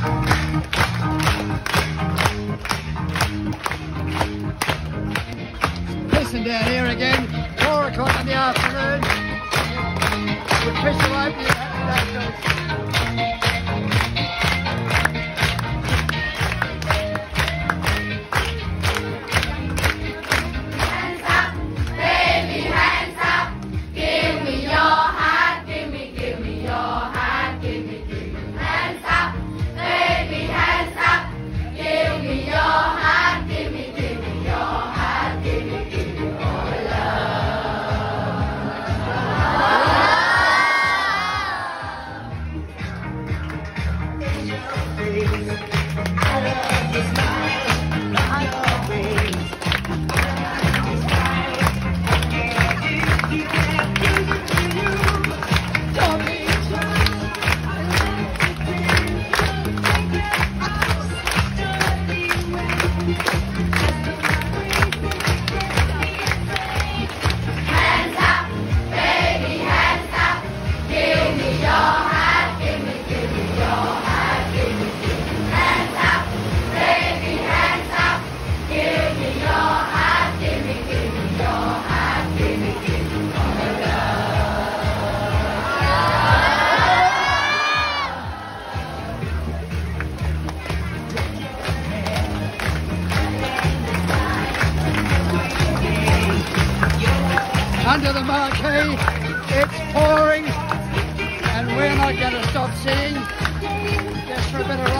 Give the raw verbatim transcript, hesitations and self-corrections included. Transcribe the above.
Pissing down here again, four o'clock in the afternoon. We're pissing away from the under the marquee, it's pouring, and we're not going to stop singing just for a bit of